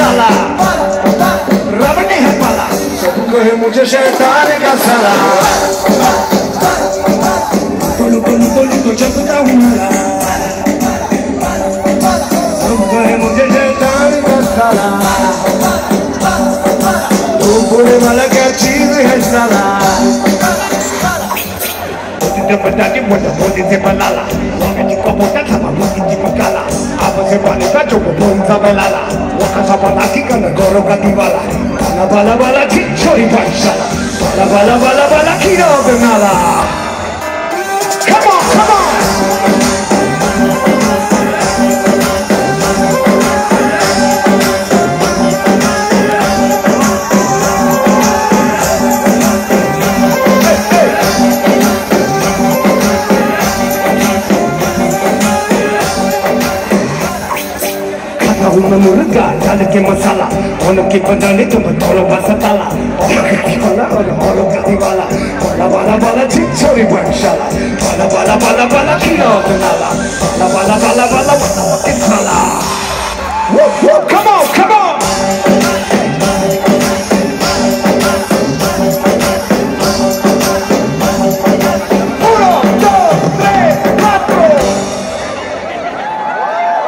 साला रब ने है पाला सबको है मुझे शैतान का साला टोलू टोलू टोलू तो चलता हूँ सबको है मुझे शैतान का साला तू बोले वाला क्या चीज है साला Dapat mudah-mudah se balala Waka di kapota sama waki di pakala Apa se balita coba bonza balala Waka sama nasi kana goro katibala Bala bala bala chichori baishala Bala bala bala bala kira benala Come on, come on Una murga, dale que masala Ono que pandane tu matolo basatala Ono que kipala, ono katibala Bala bala bala chichori banshala Bala bala bala bala kira benala Bala bala bala bala bala bala Come on!